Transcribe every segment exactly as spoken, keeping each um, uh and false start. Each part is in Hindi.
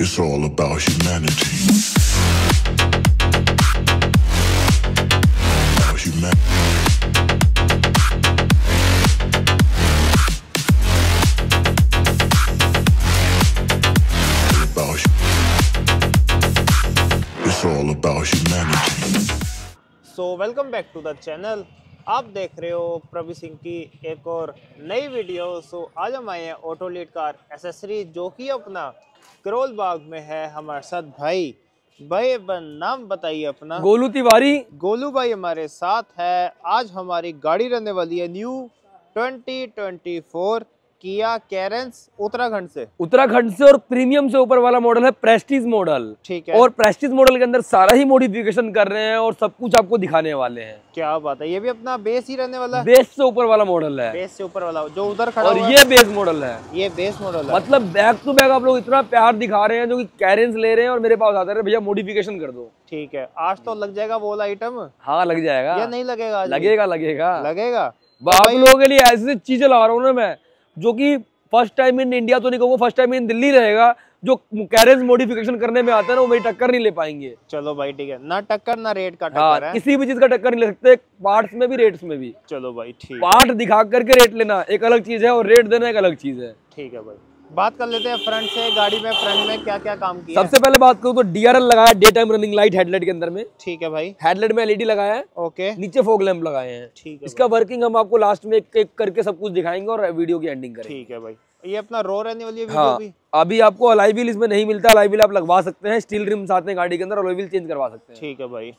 It's all about humanity. About humanity. About hu- It's all about humanity. So welcome back to the channel. आप देख रहे हो प्रभु सिंह की एक और नई वीडियो। सो आज हम आए हैं ऑटो लीड कार एसेसरी, जो कि अपना करोल बाग में है हमारे साथ भाई। भाई बन नाम बताइए अपना। गोलू तिवारी। गोलू भाई हमारे साथ है। आज हमारी गाड़ी रहने वाली है new twenty twenty four Kia Carens Uttarakhand से। उत्तराखंड से और प्रीमियम से ऊपर वाला मॉडल है प्रेस्टीज मॉडल। ठीक है। और प्रेस्टीज मॉडल के अंदर सारा ही मॉडिफिकेशन कर रहे हैं और सब कुछ आपको दिखाने वाले हैं। क्या बात है, ये भी अपना बेस ही रहने वाला है। बेस से ऊपर वाला मॉडल है। बेस से ऊपर वाला जो उधर खड़ा और हुआ ये है, बेस मॉडल है। ये बेस मॉडल है। मतलब बैक टू बैक आप लोग इतना प्यार दिखा रहे हैं, जो कि कैरेंस ले रहे हैं और मेरे पास आते रहे भैया मॉडिफिकेशन कर दो। ठीक है, आज तो लग जाएगा वो आइटम। हाँ लग जाएगा या नहीं लगेगा? आज लगेगा लगेगा लगेगा। आप लोगों के लिए ऐसी चीजें ला रहा हूँ ना मैं, जो कि फर्स्ट टाइम इन इंडिया तो नहीं कहूँगा, फर्स्ट टाइम इन दिल्ली रहेगा। जो कैरेंस मॉडिफिकेशन करने में आता है ना, वो मेरी टक्कर नहीं ले पाएंगे। चलो भाई ठीक है, ना टक्कर ना रेट का हाँ, टक्कर है। किसी भी चीज का टक्कर नहीं ले सकते, पार्ट्स में भी रेट्स में भी। चलो भाई ठीक है। पार्ट दिखा करके रेट लेना एक अलग चीज है और रेट देना एक अलग चीज है। ठीक है भाई, बात कर लेते हैं फ्रंट से। गाड़ी में फ्रंट में क्या क्या काम किया सबसे पहले बात करूँ तो डीआरएल लगाया, day time running light headlight के अंदर में। ठीक है भाई। हेडलाइट में एलईडी लगाया है, ओके। नीचे फॉग लैंप लगाए हैं। ठीक है। इसका वर्किंग हम आपको लास्ट में एक एक करके सब कुछ दिखाएंगे और वीडियो की एंडिंग करेंगे। ठीक है भाई, ये अपना रो रहने वाली है वीडियो हाँ, भी। अभी आपको अलॉय व्हील इसमें नहीं मिलता, अलॉय व्हील आप लगवा सकते हैं। स्टील रिम्स आते हैं गाड़ी के अंदर, अलॉय व्हील चेंज करवा सकते हैं। ठीक है भाई।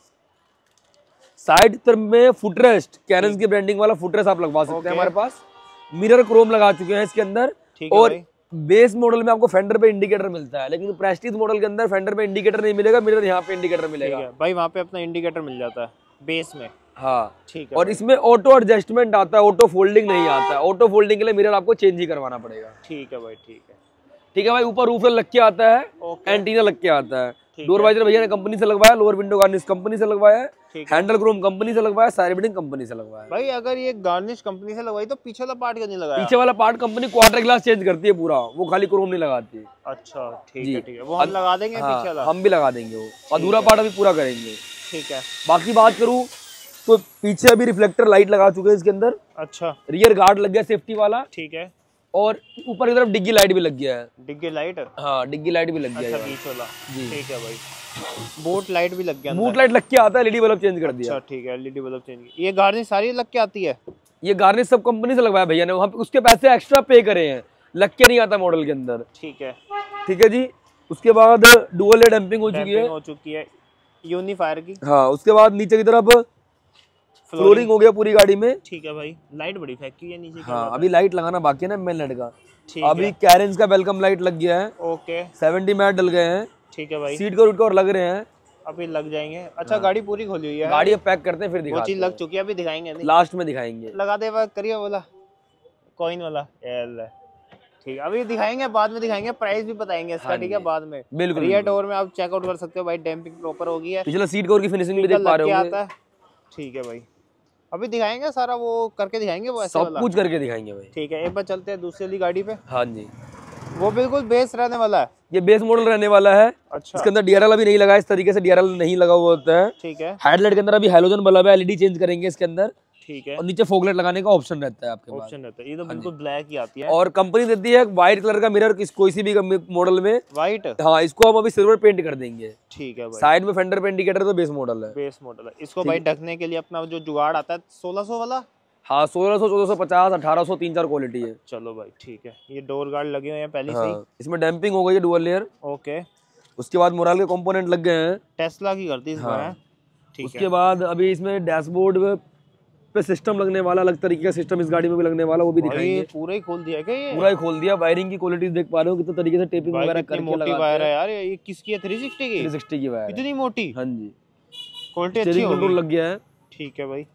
साइड तरफ में फुटरेस्ट, कैरेंस की ब्रांडिंग वाला फुटरेस्ट आप लगवा सकते हैं हमारे पास। मिरर क्रोम लगा चुके हैं इसके अंदर। ठीक है और भाई। बेस मॉडल में आपको फेंडर पे इंडिकेटर मिलता है, लेकिन प्रेस्टीज मॉडल के अंदर फेंडर पे इंडिकेटर नहीं मिलेगा, मिरर यहाँ पे इंडिकेटर मिलेगा। ठीक है भाई, वहाँ पे अपना इंडिकेटर मिल जाता है बेस में। हाँ ठीक है। और इसमें ऑटो एडजस्टमेंट आता है, ऑटो फोल्डिंग नहीं आता है। ऑटो फोल्डिंग के लिए मिरर आपको चेंज ही करवाना पड़ेगा। ठीक है भाई ठीक है। ठीक है भाई। ऊपर रूफर लग के आता है, एंटीना लग के आता है। डोर वाइजर भैया ने कंपनी से लगवाया, लोअर विंडो गार्निश कंपनी से लगवाया है, हैंडल क्रोम कंपनी से लगवाया, साइड बिल्डिंग कंपनी से लगवाया है। भाई अगर ये गार्निश कंपनी से लगवाई तो पीछे वाला पार्ट क्यों नहीं लगाया? पीछे वाला part company quarter glass change करती है पूरा, वो खाली क्रोम नहीं लगाती है। अच्छा ठीक है ठीक है, वो हम लगा देंगे। हाँ, पीछे वाला हम भी लगा देंगे, वो अधूरा पार्ट अभी पूरा करेंगे। ठीक है। बाकी बात करूँ तो पीछे अभी रिफ्लेक्टर लाइट लगा चुके हैं इसके अंदर। अच्छा। रियर गार्ड लग गया सेफ्टी वाला। ठीक है। और ऊपर की तरफ डिग्गी लाइट भी लग गया है। डिग्गी लाइट? हाँ डिग्गी लाइट भी लग गया है। अच्छा बीच वाला। जी ठीक है भाई। बूट लाइट भी लग गया। बूट लाइट लग के आता है, एलईडी बल्ब चेंज कर दिया। अच्छा ठीक है, एलईडी बल्ब चेंज। ये गार्निश सारी लग के आती है? ये गार्निश सब कंपनी से लगवाया भैया ने, वहाँ पे उसके पैसे एक्स्ट्रा पे करे हैं, लग के नहीं आता मॉडल के अंदर। ठीक है। ठीक है जी। उसके बाद डुअल डैम्पिंग हो चुकी है, हो चुकी है यूनिफायर की। हाँ उसके बाद नीचे की तरफ फ्लोरिंग हो गया पूरी गाड़ी में। ठीक है भाई। लाइट बड़ी फेंकी है नीचे। हाँ अभी लाइट लगाना बाकी है ना मेन लाइट का। ठीक अभी कैरेंस का वेलकम लाइट लग गया है। ओके। सेवेंटी मैट डल गए हैं। ठीक है भाई। सीट कवर और लग रहे हैं, अभी लग जाएंगे। अच्छा गाड़ी पूरी खोली हुई है? गाड़ी अब पैक करते हैं फिर वो दिखाते चीज लग चुकी है, अभी दिखाएंगे नहीं, लास्ट में दिखाएंगे। लगा दे बस, करिए वाला कॉइन वाला। ठीक है, अभी दिखाएंगे, बाद में दिखाएंगे, प्राइस भी बताएंगे इसका। ठीक है बाद में। बिल्कुल। रियर डोर में आप चेकआउट कर सकते हो भाई, डैम्पिंग प्रॉपर होगी है। पिछला सीट कवर की फिनिशिंग भी देख पा रहे होंगे। ठीक है भाई, अभी दिखाएंगे सारा, वो करके दिखाएंगे वो ऐसे सब वाला। कुछ करके दिखाएंगे भाई। ठीक है, एक बार चलते हैं दूसरी वाली गाड़ी पे। हाँ जी, वो बिल्कुल बेस रहने वाला है। ये बेस मॉडल रहने वाला है। अच्छा। इसके अंदर डीआरएल अभी नहीं लगा, इस तरीके से डीआरएल नहीं लगा हुआ होता है। ठीक है। हेडलाइट के अंदर अभी हैलोजन बल्ब है, एलईडी चेंज करेंगे इसके अंदर। ठीक है। और नीचे फॉगलाइट लगाने का ऑप्शन रहता है आपके पास। ऑप्शन रहता है, ये तो बिल्कुल ब्लैक ही आती है। और कंपनी देती है व्हाइट कलर का मिरर, किस कोई सी भी मॉडल में। व्हाइट? हाँ, इसको हम अभी सिल्वर पेंट कर देंगे। ठीक है भाई। साइड में फेंडर पे इंडिकेटर तो बेस मॉडल है। बेस मॉडल है। इसको भाई ढकने के लिए अपना जो जुगाड़ आता है सोलह सौ वाला। हाँ सोलह सौ, चौदह सौ पचास, अठारह सौ, तीन चार क्वालिटी है। चलो भाई ठीक है। ये डोर गार्ड लगे हुए हैं पहले हाँ, से ही। इसमें डैम्पिंग हो गई है डुअल लेयर। ओके। उसके बाद मोराल के कंपोनेंट लग गए हैं, टेस्ला की करती है इस बार। ठीक है। उसके बाद अभी इसमें डैशबोर्ड पे सिस्टम लगने वाला, अलग तरीके का सिस्टम इस गाड़ी में भी लगने वाला, वो भी दिखाएंगे। ये पूरा ही खोल दिया क्या? ये पूरा ही खोल दिया। वायरिंग की क्वालिटी देख पा रहे हो कितने तरीके से टेपिंग वगैरह करके मोटी वायर है यार। ये किसकी है? थ्री सिक्सटी की? थ्री सिक्सटी की वायर इतनी मोटी? हाँ जी। क्वालिटी अच्छी स्टीयरिंग कंट्रोल होगी। लग गया है। ठीक है भाई।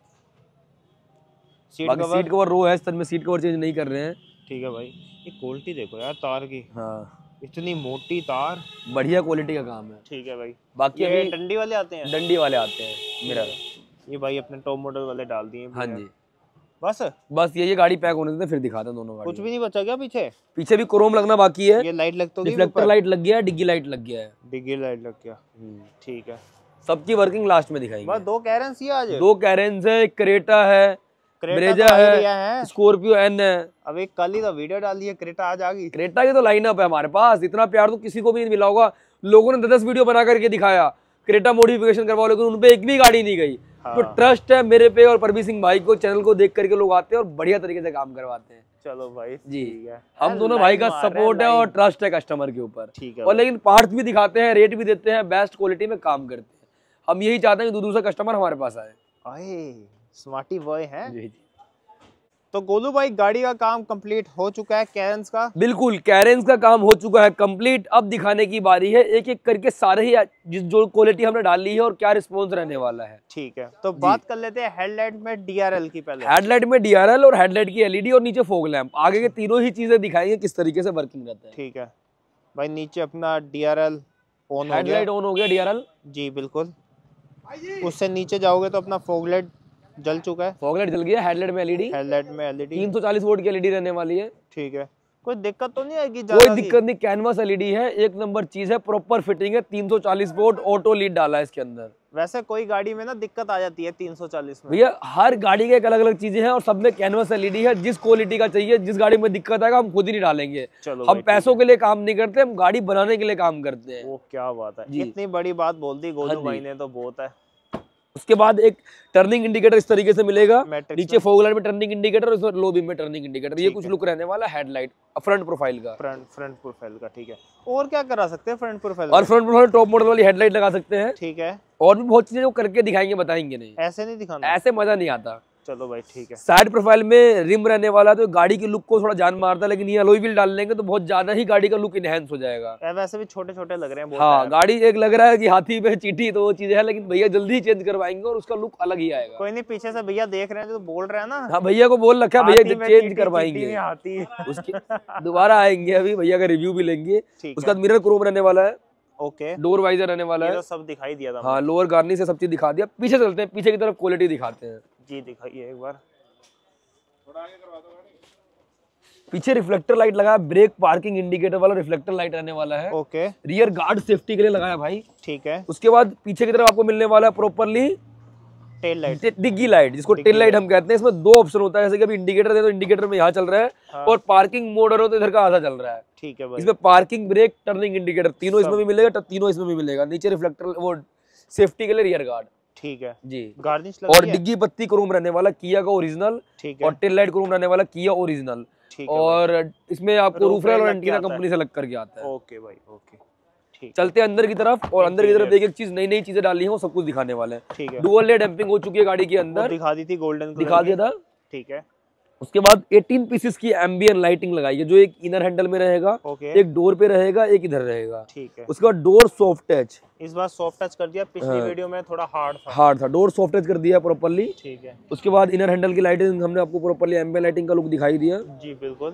सीट बाकी कवर? सीट कवर रो है, इस तरह में सीट कवर चेंज नहीं कर रहे हैं। ठीक है भाई। ये क्वालिटी देखो यार तार की, हाँ इतनी मोटी तार, बढ़िया क्वालिटी का काम है। ठीक है भाई। बाकी ये अभी डंडी वाले आते हैं? डंडी वाले आते हैं मिरर। ये भाई अपने टॉप मॉडल वाले डाल दिए। हाँ जी। बस बस ये ये गाड़ी पैक होने से फिर दिखाते हैं दोनों गाड़ी। कुछ भी नहीं बचा क्या पीछे? पीछे भी क्रोम लगना बाकी है। ये लाइट लग तो गई, रिफ्लेक्टर लाइट लग गया है, डिग्गी लाइट लग गया है। डिग्गी लाइट लग गया, ठीक है। सबकी वर्किंग लास्ट में दिखाएंगे। बस दो कैरेंस ही आज, दो कैरेंस है, एक क्रेटा है, ब्रेजा है, स्कॉर्पियो एन है। अब एक कल ही तो वीडियो डाली है, क्रेटा आज आ गई। क्रेटा की तो लाइनअप है हमारे पास, इतना प्यार तो किसी को भी नहीं मिला होगा। लोगों ने दस दस वीडियो बना करके दिखाया क्रेटा मॉडिफिकेशन करवाओ, लेकिन उनपे एक भी गाड़ी नहीं गई। हाँ। तो ट्रस्ट है मेरे पे और परवीन सिंह भाई को, चैनल को देख करके लोग आते हैं और बढ़िया तरीके से काम करवाते हैं। चलो भाई जी, ठीक है। हम दोनों भाई का सपोर्ट है और ट्रस्ट है कस्टमर के ऊपर, ठीक है। और लेकिन पार्ट्स भी दिखाते हैं, रेट भी देते हैं, बेस्ट क्वालिटी में काम करते हैं। हम यही चाहते हैं कि दूर से कस्टमर हमारे पास आए। आए स्मार्टी बॉय हैं। जी जी। तो गोलू भाई गाड़ी का काम कंप्लीट हो चुका है कैरेंस का? बिल्कुल, कैरेंस का काम हो चुका है कंप्लीट। अब दिखाने की बारी है एक एक करके सारे ही जिस जो क्वालिटी हमने डाली है और क्या रिस्पॉन्स रहने वाला है। ठीक है, तो बात कर लेते हैं हेडलाइट में डीआरएल की। पहले हेडलाइट में डीआरएल और हेडलाइट की एलईडी और नीचे फॉग लैंप, आगे के तीनों ही चीजें दिखाएंगे किस तरीके से वर्किंग रहता है। ठीक है भाई, नीचे अपना डीआरएल ऑन हो गया, हेडलाइट ऑन हो गया डीआरएल जी बिल्कुल। उससे नीचे जाओगे तो अपना फॉग लाइट जल चुका है, फॉग लाइट जल गया। हेडलाइट में एलईडी, हेडलाइट में एलईडी तीन सौ चालीस वोल्ट की एलईडी रहने वाली है। ठीक है, कोई दिक्कत तो नहीं आएगी? कोई दिक्कत नहीं, कैनवास एलईडी है, एक नंबर चीज है, प्रॉपर फिटिंग है। तीन सौ चालीस वोल्ट ऑटो लीड डाला है इसके अंदर। वैसे कोई गाड़ी में ना दिक्कत आ जाती है तीन सौ चालीस में भैया, हर गाड़ी के एक अलग अलग चीजें हैं और सब में कैनवास एलईडी है। जिस क्वालिटी का चाहिए, जिस गाड़ी में दिक्कत आएगा हम खुद ही नहीं डालेंगे। हम पैसों के लिए काम नहीं करते, हम गाड़ी बनाने के लिए काम करते हैं। वो क्या बात है, इतनी बड़ी बात बोल दी गोलू भाई ने, तो बहुत है। उसके बाद एक टर्निंग इंडिकेटर इस तरीके से मिलेगा, नीचे फॉग लाइट में टर्निंग इंडिकेटर और लो बीम में टर्निंग इंडिकेटर। ये कुछ लुक रहने वाला हेडलाइट फ्रंट प्रोफाइल का, फ्रंट फ्रंट प्रोफाइल का। ठीक है, और क्या करा सकते हैं फ्रंट प्रोफाइल? और फ्रंट प्रोफाइल टॉप मॉडल वाली हेडलाइट लगा सकते हैं। ठीक है, और भी बहुत चीजें वो करके दिखाएंगे, बताएंगे नहीं, ऐसे नहीं दिखाना, ऐसे मजा नहीं आता। चलो भाई ठीक है। साइड प्रोफाइल में रिम रहने वाला, तो गाड़ी की लुक को थोड़ा जान मारता है, लेकिन ये अलॉय व्हील डाल लेंगे तो बहुत ज्यादा ही गाड़ी का लुक इनहेंस हो जाएगा। वैसे भी छोटे छोटे लग रहे हैं। हाँ, गाड़ी एक लग रहा है कि हाथी पे चीटी, तो वो चीजें है, लेकिन भैया जल्दी ही चेंज करवाएंगे और उसका लुक अलग ही आएगा। कोई नहीं, पीछे से भैया देख रहे हैं तो बोल रहे हैं ना। हाँ, भैया को बोल रखा है, भैया चेंज करवाएंगे, हाथी उसके दोबारा आएंगे, अभी भैया का रिव्यू भी लेंगे। उसका मिरर क्रोम रहने वाला है, ओके, डोर वाइजर रहने वाला है, तो सब दिखाई दिया था। हाँ, लोअर गार्निश से सब चीज दिखा दिया। पीछे चलते हैं, पीछे की तरफ क्वालिटी दिखाते हैं। जी दिखाइए एक बार। पीछे रिफ्लेक्टर लाइट लगा है, ब्रेक पार्किंग इंडिकेटर वाला रिफ्लेक्टर लाइट रहने वाला है। ओके, रियर गार्ड सेफ्टी के लिए लगाया भाई। ठीक है, उसके बाद पीछे की तरफ आपको मिलने वाला है प्रॉपर्ली टेल लाइट, डिग्गी लाइट, जिसको टेल लाइट हम कहते हैं। इसमें दो ऑप्शन होता है, जैसे कि अभी इंडिकेटर दे तो इंडिकेटर में यहाँ चल रहा है, हाँ। और पार्किंग मोड हो तो इधर का आधा चल रहा है। ठीक है भाई, इसमें पार्किंग, ब्रेक, टर्निंग इंडिकेटर तीनों इसमें भी मिलेगा, तीनों इसमें भी मिलेगा। नीचे रिफ्लेक्टर, वो सेफ्टी के लिए रियर गार्ड। ठीक है जी, गार्निश और डिग्गी पत्ती क्रोम रहने वाला किया का ओरिजिनल, और टेल लाइट क्रोम रहने वाला किया ओरिजिनल, और इसमें आपको रूफ रेल और एंटीना कंपनी से लग करके आता है। ओके भाई, ओके ठीक। चलते हैं अंदर की तरफ, और अंदर की तरफ एक एक चीज नई नई चीजें डाली है, वो सब कुछ दिखाने वाले हैं। ठीक है, डुअल लेड डैम्पिंग हो चुकी है गाड़ी के अंदर, दिखा दी थी, गोल्डन दिखा दिया था। ठीक है, उसके बाद अठारह पीसेस की एम्बियंट लाइटिंग लगाई है, जो एक इनर हैंडल में रहेगा, एक डोर पे रहेगा, एक इधर रहेगा। ठीक है, उसके बाद डोर सॉफ्ट टच, इस बार सॉफ्ट टच कर दिया, पिछली वीडियो में थोड़ा हार्ड था। हार्ड था, डोर सॉफ्ट टच कर दिया प्रॉपर्ली। ठीक है, उसके बाद इनर हैंडल की लाइटिंग हमने आपको प्रॉपर्ली एम्बियंट लाइटिंग का लुक दिखाई दिया। जी बिल्कुल,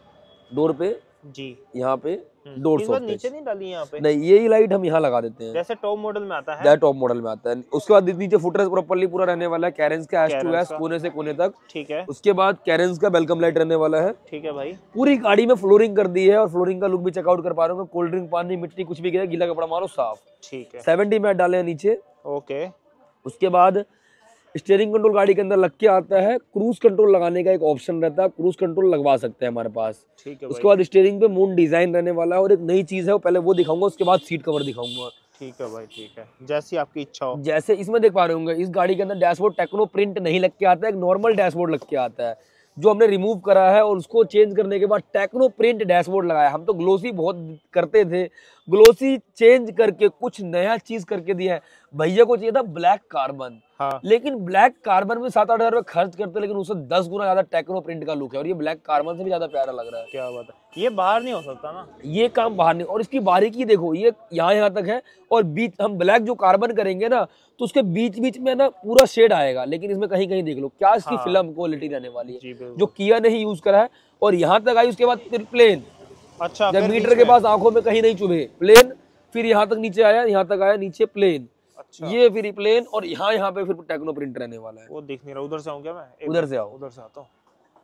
डोर पे जी, यहाँ पे डोर सॉफ्ट टच, नीचे नहीं डाली यहाँ पे, नहीं, ये ही लाइट हम यहाँ लगा देते हैं, जैसे टॉप मॉडल में आता है, जैसे टॉप मॉडल में आता है। उसके बाद नीचे फुटरेस्ट प्रॉपर्ली पूरा रहने वाला है, कैरेंस का एस टू एस कोने से कोने तक। ठीक है, उसके बाद कैरेंस का वेलकम लाइट रहने वाला है। ठीक है भाई, पूरी गाड़ी में फ्लोरिंग कर दी है, और फ्लोरिंग का लुक भी चेकआउट कर पा रहे हो। कोल्ड ड्रिंक, पानी, मिट्टी कुछ भी गिरा, गीला कपड़ा मारो साफ। ठीक है, सेवेंटी मैट डाले हैं नीचे। ओके, उसके बाद स्टीयरिंग कंट्रोल गाड़ी के अंदर लग के आता है, क्रूज कंट्रोल लगाने का एक ऑप्शन रहता है, क्रूज कंट्रोल लगवा सकते हैं हमारे पास। ठीक है, उसके बाद स्टीयरिंग पे मून डिजाइन रहने वाला है, और एक नई चीज है, वो पहले वो दिखाऊंगा, उसके बाद सीट कवर दिखाऊंगा। ठीक है भाई, ठीक है, जैसी आपकी इच्छा हो। जैसे इसमें देख पा रहे होंगे, इस गाड़ी के अंदर डैशबोर्ड टेक्नो प्रिंट नहीं लग के आता है, एक नॉर्मल डैशबोर्ड लग के आता है, जो हमने रिमूव करा है, और उसको चेंज करने के बाद टेक्नो प्रिंट डैशबोर्ड लगाया। हम तो ग्लोसी बहुत करते थे, ग्लोसी चेंज करके कुछ नया चीज करके दिया है। भैया को चाहिए था ब्लैक कार्बन, हाँ। लेकिन ब्लैक कार्बन में सात आठ हजार रुपए खर्च करते, लेकिन उससे दस गुना ज्यादा टेक्नो प्रिंट का लुक है, और ये ब्लैक कार्बन से भी ज्यादा प्यारा लग रहा है। क्या बात है, ये बाहर नहीं हो सकता ना, ये काम बाहर नहीं। और इसकी बारीकी देखो, ये यहाँ यहाँ तक है, और बीच हम ब्लैक जो कार्बन करेंगे ना, तो उसके बीच बीच में ना पूरा शेड आएगा, लेकिन इसमें कहीं कहीं देख लो क्या इसकी हाँ। फिल्म क्वालिटी रहने वाली है, जो किया ने ही यूज करा है। और यहाँ तक आई, उसके बाद फिर प्लेन, अच्छा, जब मीटर के पास आंखों में कहीं नहीं चुभे, प्लेन, फिर यहाँ तक नीचे आया, यहाँ तक आया, नीचे प्लेन, अच्छा ये फिर प्लेन, और यहाँ यहाँ पे फिर टेक्नो प्रिंट रहने वाला है। वो दिख नहीं रहा, उधर से आऊँ क्या मैं? एक उधर से आओ। उधर से आता हूँ।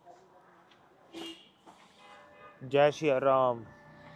जय श्री राम।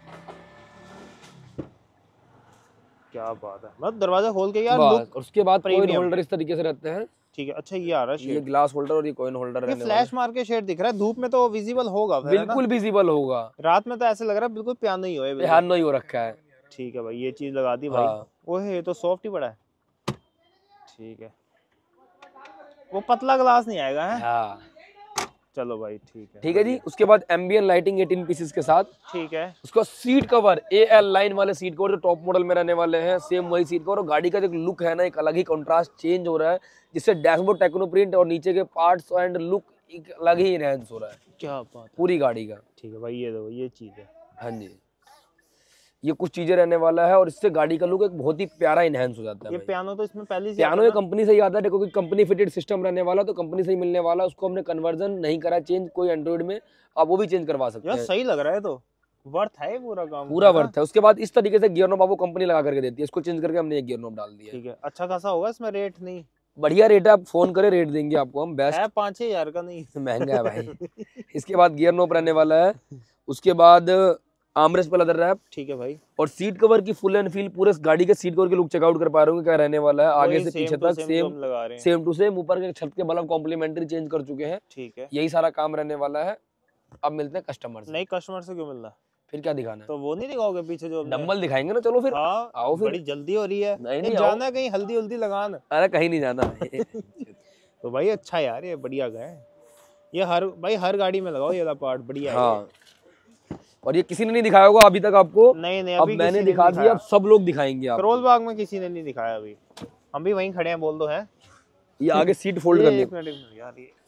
क्या बात है, मतलब दरवाजा खोल के यार बस, लुक। और उसके बाद कॉइन प्रीमियम। होल्डर इस तरीके से रहते हैं। ठीक है, अच्छा ये आ रहा है ये शेड। ग्लास होल्डर और ये कॉइन होल्डर ये रहने वाला है। फ्लैश मार के शेड दिख रहा है, धूप में तो विजिबल होगा फिर, है ना? बिल्कुल विजिबल होगा। रात में तो ऐसे लग रहा है बिल्कुल पियानो ही होए। ध्यान नहीं हो रखा है। ठीक है भाई, ये चीज लगा दी भाई। हाँ। ओहे ये तो सॉफ्ट ही पड़ा है। ठीक है, वो पतला ग्लास नहीं आएगा है? हाँ चलो भाई ठीक है। ठीक है जी। उसके बाद एम्बियन लाइटिंग अठारह पीसेस के साथ। ठीक है। उसका seat cover A L line वाले सीट कवर जो टॉप मॉडल में रहने वाले हैं, सेम वही सीट कवर। और गाड़ी का जो लुक है ना, एक अलग ही कंट्रास्ट चेंज हो रहा है, जिससे डैशबोर्ड टेक्नो प्रिंट और नीचे के पार्ट्स एंड लुक एक अलग ही एनहांस हो रहा है क्या बात, पूरी गाड़ी का। ठीक है भाई, ये दो ये चीज है। हाँ जी, ये कुछ चीजें रहने वाला है, और इससे गाड़ी का लुक एक बहुत ही प्यारा इनहेंस हो जाता है। ये पियानो तो इसमें पहले से पियानो ये कंपनी से ही आता है। देखो कि कंपनी फिटेड सिस्टम रहने वाला, तो कंपनी से ही मिलने वाला। उसको हमने कन्वर्जन नहीं करा चेंज, कोई एंड्रॉइड में आप वो भी चेंज करवा सकते यार हैं। सही लग रहा है, तो वर्थ है पूरा काम, पूरा वर्थ है। उसके बाद इस तरीके से गियर नॉब आपको कंपनी लगा करके देती है, इसको चेंज करके हमने एक गियर नॉब डाल दिया है। ठीक है, अच्छा खासा होगा इसमें रेट? नहीं बढ़िया रेट है, आप फोन करें रेट देंगे आपको हम बेस्ट। है, पाँच छह हजार का नहीं? महंगा है भाई। इसके बाद गियर नॉब रहने वाला है। उसके बाद आर्मरेस्ट पे लेदर रैप। ठीक है भाई। और सीट कवर की फुल एंड फील पूरे गाड़ी के सीट कवर के लुक चेकआउट कर पा रहे हो क्या रहने वाला है, आगे से पीछे तक सेम लगा रहे हैं। Same to same. ऊपर के छत के बल्ब कॉम्प्लीमेंट्री चेंज कर चुके हैं। ठीक है, यही सारा काम रहने वाला है। अब मिलते हैं कस्टमर से। नहीं कस्टमर से क्यों मिल रहा? फिर क्या दिखाना है? तो वो नहीं दिखाओगे पीछे जो डम्बल दिखाएंगे ना। चलो फिर हाँ, आओ फिर। बड़ी जल्दी हो रही है। नहीं, नहीं, जाना है कहीं हल्दी हल्दी लगान? अरे कहीं नहीं जाना। तो भाई अच्छा यार, ये बढ़िया गए। ये हर भाई हर गाड़ी में लगाओ ये वाला पार्ट, बढ़िया है। हाँ, और ये किसी ने नहीं दिखाया होगा अभी तक आपको। नहीं नहीं, अब अभी मैंने किसी ने दिखा नहीं दिया, दिखाया। अब सब लोग दिखाएंगे आपको। करोल बाग में किसी ने नहीं दिखाया अभी, हम भी वहीं खड़े हैं, बोल दो है। ये आगे सीट फोल्ड ये करनी एक मिनट एक मिनट यार, ये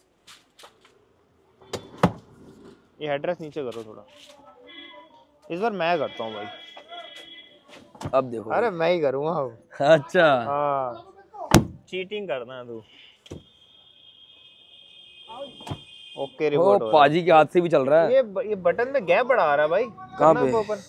ये हेडरेस्ट नीचे करो थोड़ा। इस बार मैं करता हूँ भाई। अब देखो। अरे मैं ही करूँगा अब। अच्छा, हाँ, चीटिंग करना है तू। ओके ओ रिपोर्ट हो पाजी के हाथ से भी चल रहा है। ये ये बटन में गैप बढ़ा रहा है भाई। कहाँ करना पे? ऊपर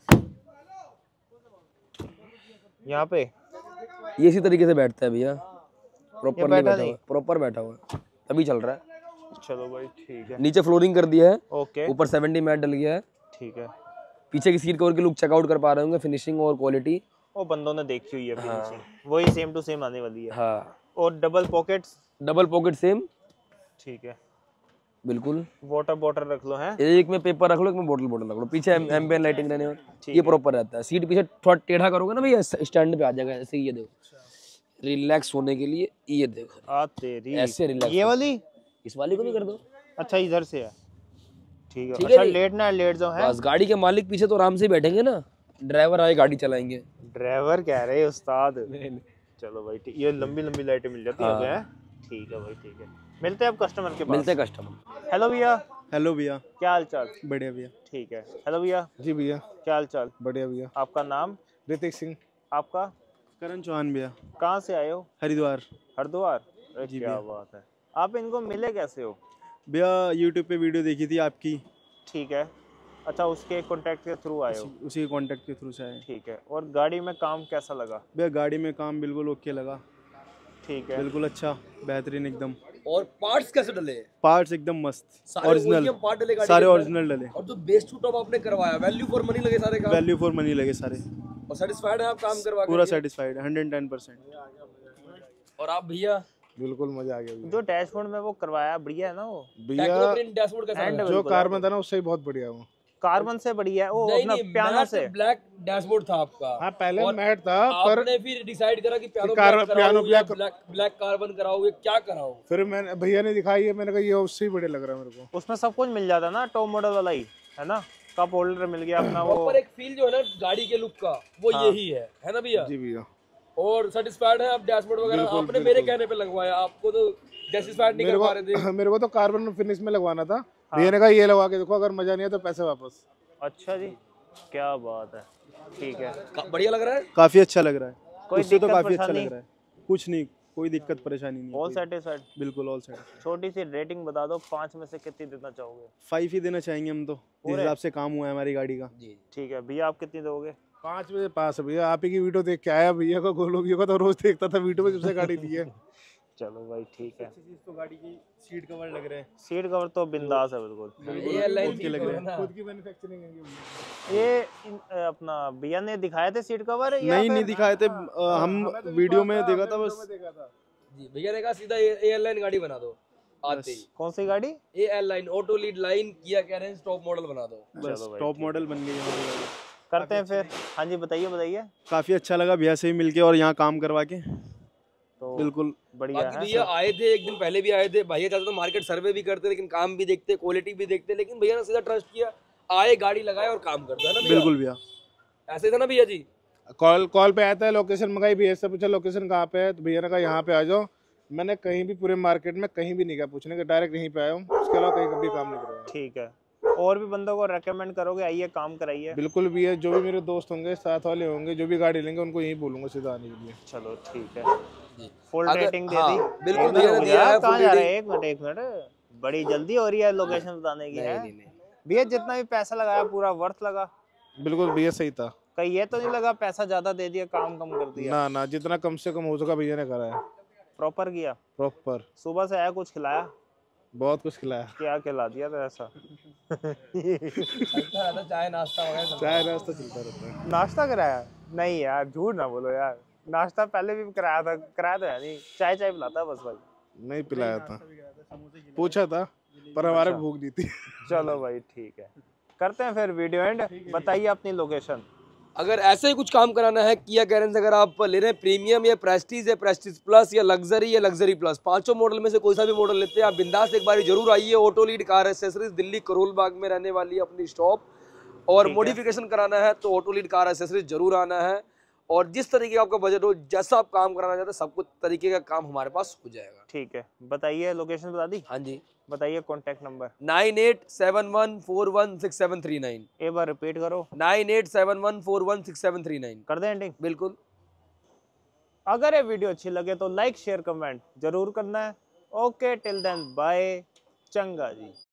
यहाँ पे ये इसी तरीके से बैठता है भैया, प्रॉपर नहीं बैठा बैठा नहीं। हुआ, प्रॉपर बैठा हुआ है, तभी चल रहा है। चलो भाई ठीक है। नीचे फ्लोरिंग कर दिया है, ओके ऊपर सेवेंटी मैट डल गया है। ठीक है। पीछे की सीट कवर की लुक चेकआउट कर पा रहे होंगे, फिनिशिंग और क्वालिटी। वो बंदों ने देखी हुई है फिनिशिंग, वही सेम टू सेम आने वाली है। हाँ, और double pockets. Double pocket same ठीक है, बिल्कुल। वाटर बॉटल रख लो है। एक में पेपर रख लो, एक में बोतल बोतल रख लो। पीछे एम्बियंट लाइटिंग रहने वाली, ये प्रॉपर रहता है। सीट पीछे थोड़ा टेढ़ा करोगे ना भैया, स्टैंड पे आ जाएगा ऐसे। ये देखो, रिलैक्स होने के लिए ये देखो, आ तेरी ऐसे रिलैक्स। ये वाली, इस वाली को भी कर दो। अच्छा इधर से है। ठीक है, ठीक है अच्छा जी। लेटना है लेट जाओ है। बस गाड़ी के मालिक पीछे तो आराम से बैठेंगे ना, ड्राइवर आए गाड़ी चलाएंगे। ड्राइवर कह रहे हैं उस्ताद। चलो भाई ठीक, ये लंबी लंबी लाइटें मिल जाती हाँ। है। ठीक है भाई ठीक है, मिलते हैं अब कस्टमर के पास। मिलते हैं कस्टमर। हेलो भैया, हेलो भैया, क्या हाल चाल? बढ़िया भैया। ठीक है। हेलो भैया, जी भैया, क्या हाल चाल? बढ़िया भैया। आपका नाम? ऋतिक सिंह। आपका? करण चौहान भैया, कहाँ से आए हो? हरिद्वार। हरिद्वार? अरे जी क्या भैया। बात है। आप इनको मिले कैसे हो? भैया यूट्यूब पे वीडियो देखी थी आपकी, ठीक है, अच्छा उसके कॉन्टैक्ट के थ्रू आए हो? उसी के कांटेक्ट के थ्रू से आए। ठीक है, और गाड़ी में काम कैसा लगा? भैया गाड़ी में काम बिल्कुल ओके लगा, ठीक है। बिल्कुल अच्छा, बेहतरीन एकदम। और पार्ट्स कैसे डले? पार्ट्स एकदम मस्त, सारे ओरिजिनल, ओरिजिनल पार्ट डले गाड़ी सारे के अंदर? ओरिजिनल डले। और जो बेस टू टॉप आपने करवाया, वैल्यू फॉर मनी लगे सारे काम? वैल्यू फॉर मनी लगे सारे, और सेटिस्फाइड है आप काम करवा पूरा करके? Satisfied, hundred ten percent. और आप भैया? बिल्कुल मजा आ गया भैया। जो डैशबोर्ड में वो करवाया बढ़िया है ना वो? भैया टेक्नो प्रिंट डैशबोर्ड कैसा एंड लगा? जो बिल्कुल, कार में था ना उससे ही बहुत बढ़िया वो। कार्बन से बढ़िया है वो, नहीं अपना नहीं, पियानो मैट से। ब्लैक डैशबोर्ड था आपका। हाँ पहले और मैट था, पर आपने फिर डिसाइड करा कि पियानो कार- ब्लैक पियानो कराओ या ब्लैक- ब्लैक ब्लैक कार्बन कराओगे, क्या कराओ? फिर मैंने भैया ने दिखाई है, मैंने कहा ये उससे ही बढ़िया लग रहा है मेरे को। उसमें सब कुछ मिल जाता ना, टॉप मॉडल वाला ही है ना। कप होल्डर मिल गया अपना वो। प्रॉपर एक फील जो है ना गाड़ी के लुक का, वो हाँ। यही है है ना भैया? जी भैया, और सेटिस्फाइड है आप डैशबोर्ड वगैरह? बिल्कुल, आपने बिल्कुल। मेरे कहने पे लगवाया, आपको तो सेटिस्फाइड नहीं मेरे कर पा रहे थे। को मेरे को तो कार्बन फिनिश में लगवाना था। भैया ने कहा ये लगवा के देखो, अगर मजा नहीं है तो पैसे वापस। अच्छा जी, क्या बात है। ठीक है, का- बढ़िया लग रहा है। काफी अच्छा लग रहा है, कोई उससे तो दिक्कत काफी अच्छा परेशानी? लग रहा है। कुछ नहीं, कोई दिक्कत परेशानी नहीं है, ऑल कोई। सेटिस्फाइड? बिल्कुल ऑल सेटिस्फाइड। छोटी सी रेटिंग बता दो, पाँच में से कितनी देना चाहोगे? फाइव ही देना चाहेंगे हम तो, जिस पूरे? हिसाब से काम हुआ है हमारी गाड़ी का। जी, ठीक है भैया, आप कितनी दोगे? पाँच बजे पास है भैया, आप ही की वीडियो देख के आया भैया को, गोलू भैया को तो रोज देखता था वीडियो में जब से गाड़ी ली है। चलो भाई ठीक है। अच्छी चीज तो गाड़ी की सीट कवर लग रहे हैं, सीट कवर तो बिंदास है बिल्कुल। खुद के लग रहे हैं। खुद की मैन्युफैक्चरिंग है ये भैया। ये इन- अ, अपना भैया ने दिखाए थे सीट कवर या नहीं नहीं फिर- दिखाए थे, अ, हम हमें तो वीडियो विश्वास में था, देखा हमने था वीडियो बस। में देखा था। जी भैया ने कहा सीधा एयरलाइन गाड़ी बना दो आते ही। कौन सी गाड़ी? Airline auto lead line Kia Carens top model बना दो। बस चलो भाई, टॉप ठीक मॉडल बन गई हमारी गाड़ी। करते हैं फिर। हाँ जी बताइए बताइए। काफी अच्छा लगा भैया से भी मिलके और यहाँ काम करवा के, तो बिल्कुल बढ़िया बाकी है। भैया आए थे एक दिन पहले भी आए थे, भैया चाहते तो मार्केट सर्वे भी करते लेकिन काम भी देखते, क्वालिटी भी देखते, लेकिन भैया ने सीधा ट्रस्ट किया, आए गाड़ी लगाए और काम करते है ना भैया? बिल्कुल भैया। ऐसे था ना भैया जी? कॉल कॉल पे आता है, लोकेशन मंगाई भैया से पूछा लोकेशन कहाँ पे है, तो भैया ने कहा यहाँ पे आ जाओ। मैंने कहीं भी पूरे मार्केट में कहीं भी नहीं गया पूछने के, डायरेक्ट यहीं पे आया हूँ, उसके अलावा कहीं कभी काम नहीं कराया। ठीक है। और भी बंदों को रेकमेंड करोगे आइए काम कराइए? बिल्कुल भी है, जो भी मेरे दोस्त होंगे साथ वाले होंगे जो भी गाड़ी लेंगे उनको यही बोलूंगा सीधा आने के लिए। चलो ठीक है। फुल अगर- रेटिंग दे हाँ, दी बिल्कुल एक मिनट भैया ने रुक दिया जा, है कहाँ full जा रहे rating। हैं? एक मिनट एक मिनट, बड़ी जल्दी हो रही है लोकेशन बताने की है। नहीं नहीं भैया जितना भी पैसा लगाया पूरा वर्थ लगा? बिल्कुल भैया सही था। कहीं ये तो नहीं लगा पैसा ज्यादा दे दिया काम कम कर दिया? ना ना, जितना कम से कम हो सका भैया ने करा है प्रॉपर किया? प्रॉपर। सुबह से आया कुछ खिलाया? बहुत कुछ खिलाया, क्या खिला दिया था ऐसा? चलता रहता चाय नाश्ता वगैरह चलता चाय रास्ता चलता रहता है। नाश्ता कराया? नहीं यार झूठ ना बोलो यार, नाश्ता पहले भी कराया था। कराया तो है नहीं, चाय चाय पिलाता है बस भाई। नहीं पिलाया था, पूछा था पर हमारे भूख नहीं थी। चलो भाई ठीक है, करते हैं फिर वीडियो एंड। बताइए अपनी लोकेशन। अगर ऐसे ही कुछ काम कराना है किया कैरेंस, अगर आप ले रहे हैं प्रीमियम या प्रेस्टीज या प्रेस्टीज प्लस या लग्जरी या लग्जरी प्लस, पांचों मॉडल में से कोई सा भी मॉडल लेते हैं आप बिंदास एक बार जरूर आइए। Auto lead car accessories Delhi Karol Bagh में रहने वाली है अपनी शॉप, और मॉडिफिकेशन कराना है तो ऑटो लीड कार एसेसरीज जरूर आना है। और जिस तरीके का आपका बजट हो, जैसा आप काम कराना चाहते हैं, सब कुछ तरीके का काम हमारे पास हो जाएगा। ठीक है बताइए, लोकेशन बता दी? हाँ जी, बताइए contact number. Nine eight seven one four one six seven three nine. एक बार रिपीट करो। Nine eight seven one four one six seven three nine. कर दें एंडिंग? बिल्कुल। अगर ये वीडियो अच्छी लगे तो लाइक शेयर कमेंट जरूर करना है। ओके टिल देन बाय, चंगा जी।